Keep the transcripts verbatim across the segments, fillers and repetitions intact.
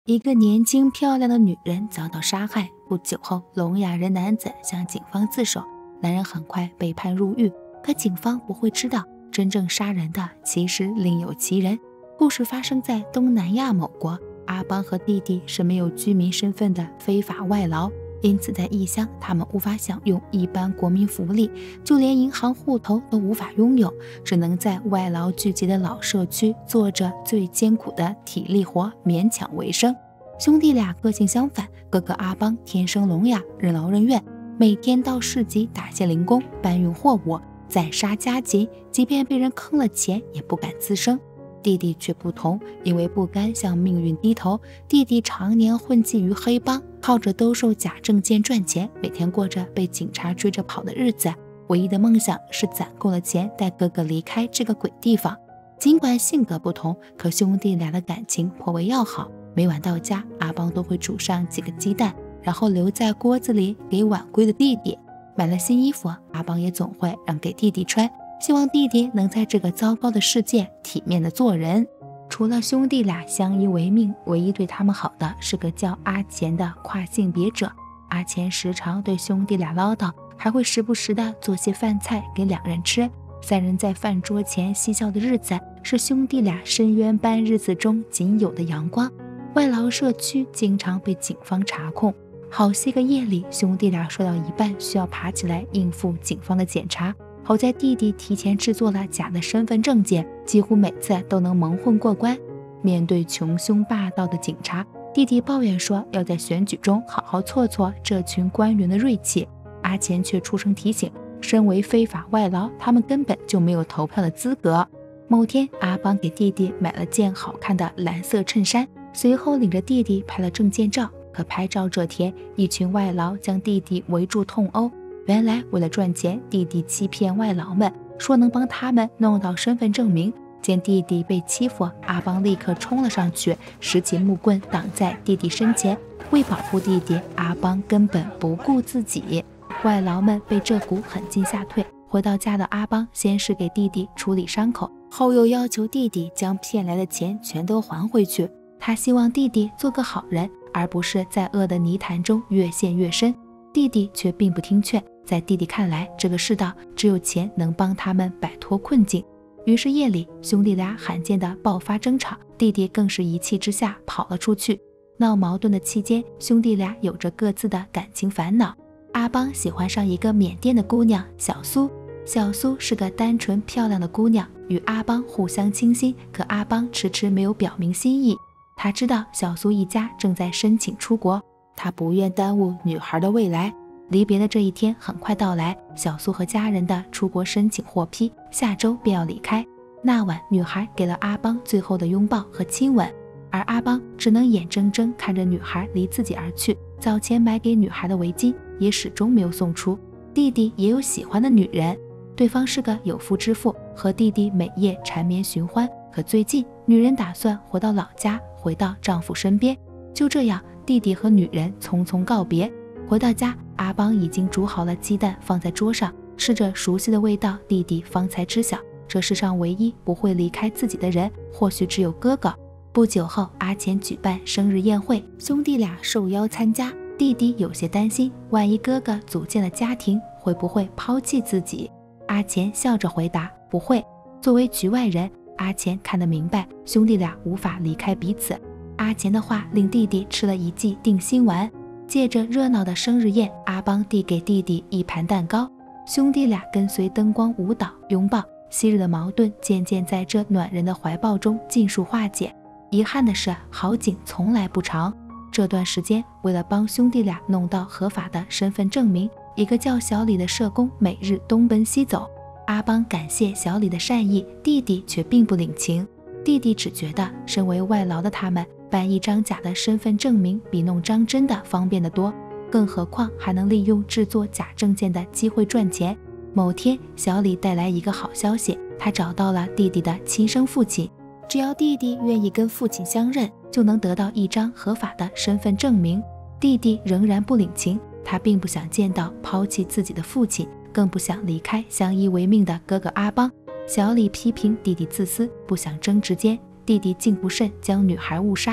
一个年轻漂亮的女人遭到杀害。不久后，聋哑人男子向警方自首，男人很快被判入狱。可警方不会知道，真正杀人的其实另有其人。故事发生在东南亚某国，阿邦和弟弟是没有居民身份的非法外劳，因此在异乡他们无法享用一般国民福利，就连银行户头都无法拥有，只能在外劳聚集的老社区做着最艰苦的体力活，勉强为生。兄弟俩个性相反，哥哥阿邦天生聋哑，任劳任怨，每天到市集打些零工，搬运货物，宰杀家禽，即便被人坑了钱也不敢吱声。弟弟却不同，因为不甘向命运低头，弟弟常年混迹于黑帮，靠着兜售假证件赚钱，每天过着被警察追着跑的日子。唯一的梦想是攒够了钱带哥哥离开这个鬼地方。尽管性格不同，可兄弟俩的感情颇为要好。每晚到家，阿邦都会煮上几个鸡蛋，然后留在锅子里给晚归的弟弟。买了新衣服，阿邦也总会让给弟弟穿，希望弟弟能在这个糟糕的世界体面的做人。除了兄弟俩相依为命，唯一对他们好的是个叫阿钱的跨性别者。阿钱时常对兄弟俩唠叨，还会时不时的做些饭菜给两人吃。三人在饭桌前嬉笑的日子，是兄弟俩深渊般日子中仅有的阳光。外劳社区经常被警方查控，好些个夜里，兄弟俩睡到一半需要爬起来应付警方的检查。好在弟弟提前制作了假的身份证件，几乎每次都能蒙混过关。面对穷凶霸道的警察，弟弟抱怨说要在选举中好好挫挫这群官员的锐气。阿钱却出声提醒，身为非法外劳，他们根本就没有投票的资格。某天，阿邦给弟弟买了件好看的蓝色衬衫，随后领着弟弟拍了证件照。可拍照这天，一群外劳将弟弟围住痛殴。原来为了赚钱，弟弟欺骗外劳们，说能帮他们弄到身份证明。见弟弟被欺负，阿邦立刻冲了上去，拾起木棍挡在弟弟身前。为保护弟弟，阿邦根本不顾自己。外劳们被这股狠劲吓退。回到家的阿邦先是给弟弟处理伤口，后又要求弟弟将骗来的钱全都还回去。他希望弟弟做个好人，而不是在恶的泥潭中越陷越深。弟弟却并不听劝，在弟弟看来，这个世道只有钱能帮他们摆脱困境。于是夜里，兄弟俩罕见的爆发争吵，弟弟更是一气之下跑了出去。闹矛盾的期间，兄弟俩有着各自的感情烦恼。阿邦喜欢上一个缅甸的姑娘小苏，小苏是个单纯漂亮的姑娘，与阿邦互相倾心，可阿邦迟迟没有表明心意。他知道小苏一家正在申请出国，他不愿耽误女孩的未来。离别的这一天很快到来，小苏和家人的出国申请获批，下周便要离开。那晚，女孩给了阿邦最后的拥抱和亲吻，而阿邦只能眼睁睁看着女孩离自己而去。早前买给女孩的围巾也始终没有送出。弟弟也有喜欢的女人，对方是个有妇之夫，和弟弟每夜缠绵寻欢。可最近，女人打算回到老家，回到丈夫身边。就这样，弟弟和女人匆匆告别。回到家，阿邦已经煮好了鸡蛋放在桌上，吃着熟悉的味道，弟弟方才知晓，这世上唯一不会离开自己的人，或许只有哥哥。不久后，阿钱举办生日宴会，兄弟俩受邀参加。弟弟有些担心，万一哥哥组建了家庭，会不会抛弃自己？阿钱笑着回答，不会。作为局外人，阿钱看得明白，兄弟俩无法离开彼此。阿钱的话令弟弟吃了一剂定心丸。借着热闹的生日宴，阿邦递给弟弟一盘蛋糕，兄弟俩跟随灯光舞蹈拥抱，昔日的矛盾渐渐在这暖人的怀抱中尽数化解。遗憾的是，好景从来不长。这段时间，为了帮兄弟俩弄到合法的身份证明，一个叫小李的社工每日东奔西走。阿邦感谢小李的善意，弟弟却并不领情。弟弟只觉得身为外劳的他们办一张假的身份证明比弄张真的方便得多，更何况还能利用制作假证件的机会赚钱。某天，小李带来一个好消息，他找到了弟弟的亲生父亲，只要弟弟愿意跟父亲相认，就能得到一张合法的身份证明。弟弟仍然不领情，他并不想见到抛弃自己的父亲，更不想离开相依为命的哥哥阿邦。小李批评弟弟自私，不想争执间，弟弟竟不慎将女孩误杀。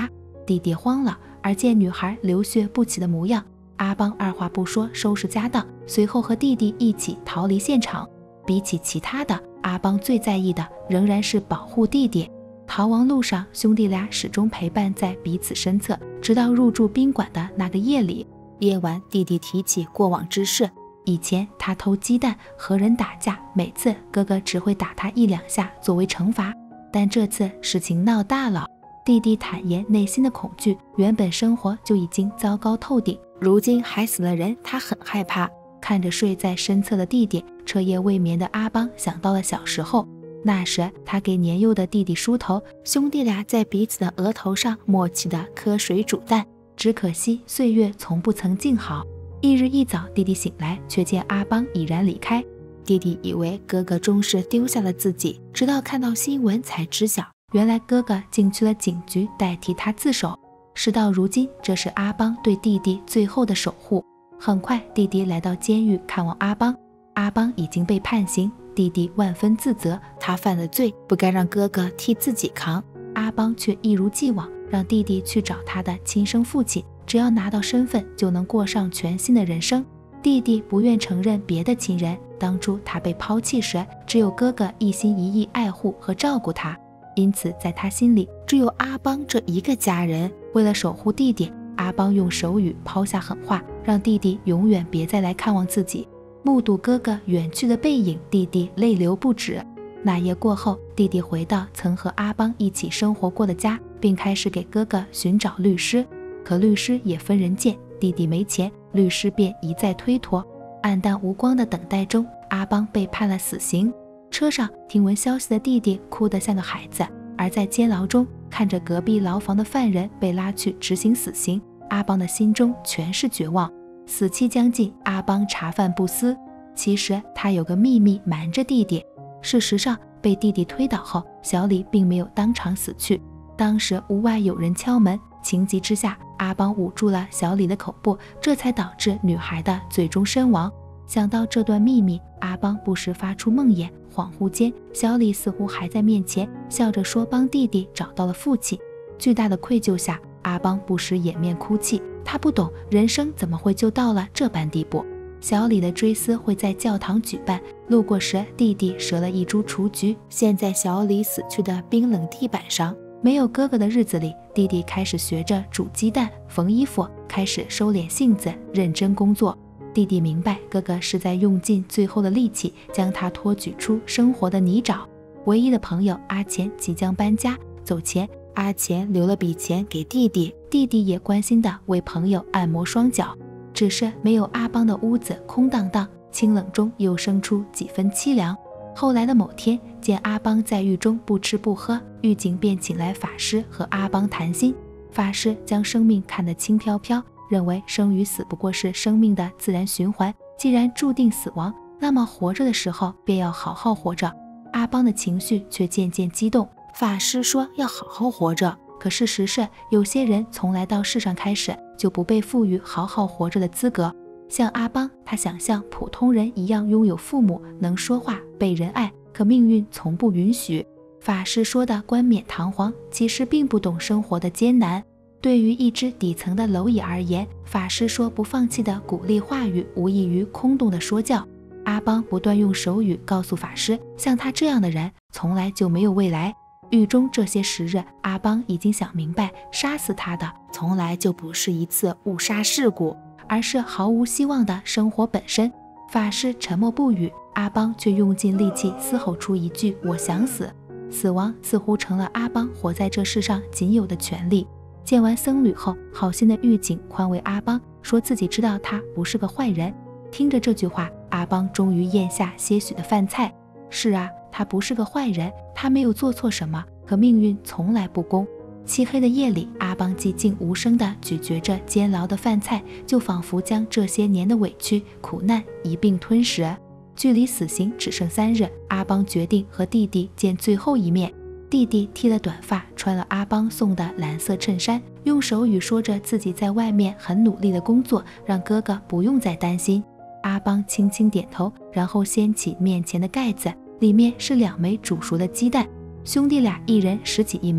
弟弟慌了，而见女孩流血不起的模样，阿邦二话不说收拾家当，随后和弟弟一起逃离现场。比起其他的，阿邦最在意的仍然是保护弟弟。逃亡路上，兄弟俩始终陪伴在彼此身侧，直到入住宾馆的那个夜里。夜晚，弟弟提起过往之事，以前他偷鸡蛋和人打架，每次哥哥只会打他一两下作为惩罚，但这次事情闹大了。弟弟坦言内心的恐惧，原本生活就已经糟糕透顶，如今还死了人，他很害怕。看着睡在身侧的弟弟，彻夜未眠的阿邦想到了小时候，那时他给年幼的弟弟梳头，兄弟俩在彼此的额头上默契的磕水煮蛋，只可惜岁月从不曾静好。一日一早，弟弟醒来，却见阿邦已然离开。弟弟以为哥哥终是丢下了自己，直到看到新闻才知晓，原来哥哥竟去了警局代替他自首。事到如今，这是阿邦对弟弟最后的守护。很快，弟弟来到监狱看望阿邦，阿邦已经被判刑，弟弟万分自责，他犯了罪，不该让哥哥替自己扛。阿邦却一如既往，让弟弟去找他的亲生父亲，只要拿到身份，就能过上全新的人生。弟弟不愿承认别的亲人，当初他被抛弃时，只有哥哥一心一意爱护和照顾他，因此在他心里只有阿邦这一个家人。为了守护弟弟，阿邦用手语抛下狠话，让弟弟永远别再来看望自己。目睹哥哥远去的背影，弟弟泪流不止。那夜过后，弟弟回到曾和阿邦一起生活过的家，并开始给哥哥寻找律师。可律师也分人见，弟弟没钱，律师便一再推脱。黯淡无光的等待中，阿邦被判了死刑。车上听闻消息的弟弟哭得像个孩子，而在监牢中看着隔壁牢房的犯人被拉去执行死刑，阿邦的心中全是绝望。死期将近，阿邦茶饭不思，其实他有个秘密瞒着弟弟。事实上，被弟弟推倒后，小李并没有当场死去。当时屋外有人敲门，情急之下，阿邦捂住了小李的口部，这才导致女孩的最终身亡。想到这段秘密，阿邦不时发出梦魇，恍惚间，小李似乎还在面前，笑着说帮弟弟找到了父亲。巨大的愧疚下，阿邦不时掩面哭泣，他不懂人生怎么会就到了这般地步。小李的追思会在教堂举办，路过时弟弟折了一株雏菊，陷在小李死去的冰冷地板上。没有哥哥的日子里，弟弟开始学着煮鸡蛋、缝衣服，开始收敛性子，认真工作。弟弟明白，哥哥是在用尽最后的力气将他托举出生活的泥沼。唯一的朋友阿钱即将搬家，走前阿钱留了笔钱给弟弟，弟弟也关心地为朋友按摩双脚。只是没有阿邦的屋子空荡荡，清冷中又生出几分凄凉。后来的某天，见阿邦在狱中不吃不喝，狱警便请来法师和阿邦谈心。法师将生命看得轻飘飘，认为生与死不过是生命的自然循环，既然注定死亡，那么活着的时候便要好好活着。阿邦的情绪却渐渐激动，法师说要好好活着，可事实是，有些人从来到世上开始就不被赋予好好活着的资格。像阿邦，他想像普通人一样拥有父母，能说话，被人爱，可命运从不允许。法师说的冠冕堂皇，其实并不懂生活的艰难。对于一只底层的蝼蚁而言，法师说不放弃的鼓励话语无异于空洞的说教。阿邦不断用手语告诉法师，像他这样的人从来就没有未来。狱中这些时日，阿邦已经想明白，杀死他的从来就不是一次误杀事故，而是毫无希望的生活本身。法师沉默不语，阿邦却用尽力气嘶吼出一句我想死。死亡似乎成了阿邦活在这世上仅有的权利。见完僧侣后，好心的狱警宽慰阿邦，说自己知道他不是个坏人。听着这句话，阿邦终于咽下些许的饭菜。是啊，他不是个坏人，他没有做错什么，可命运从来不公。漆黑的夜里，阿邦寂静无声地咀嚼着煎熬的饭菜，就仿佛将这些年的委屈苦难一并吞食。距离死刑只剩三日，阿邦决定和弟弟见最后一面。弟弟剃了短发，穿了阿邦送的蓝色衬衫，用手语说着自己在外面很努力的工作，让哥哥不用再担心。阿邦轻轻点头，然后掀起面前的盖子，里面是两枚煮熟的鸡蛋，兄弟俩一人拾起一枚。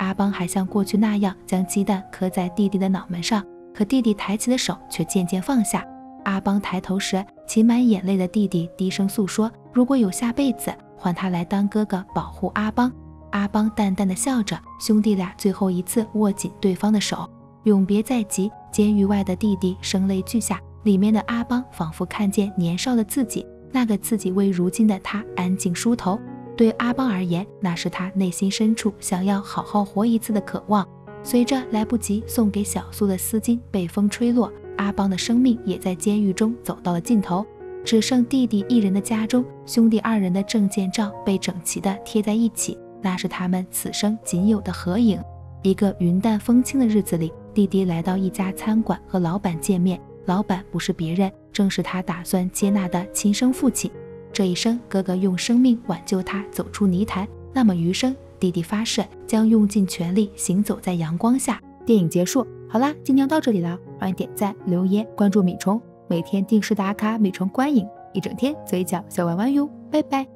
阿邦还像过去那样将鸡蛋磕在弟弟的脑门上，可弟弟抬起的手却渐渐放下。阿邦抬头时，噙满眼泪的弟弟低声诉说，如果有下辈子，换他来当哥哥保护阿邦。阿邦淡淡的笑着，兄弟俩最后一次握紧对方的手，永别在即。监狱外的弟弟声泪俱下，里面的阿邦仿佛看见年少的自己，那个自己为如今的他安静梳头。对阿邦而言，那是他内心深处想要好好活一次的渴望。随着来不及送给小苏的丝巾被风吹落，阿邦的生命也在监狱中走到了尽头。只剩弟弟一人的家中，兄弟二人的证件照被整齐地贴在一起，那是他们此生仅有的合影。一个云淡风轻的日子里，弟弟来到一家餐馆和老板见面，老板不是别人，正是他打算接纳的亲生父亲。这一生，哥哥用生命挽救他走出泥潭，那么余生，弟弟发誓将用尽全力行走在阳光下。电影结束，好啦，今天到这里了，欢迎点赞、留言、关注米虫，每天定时打卡米虫观影，一整天嘴角小弯弯哟，拜拜。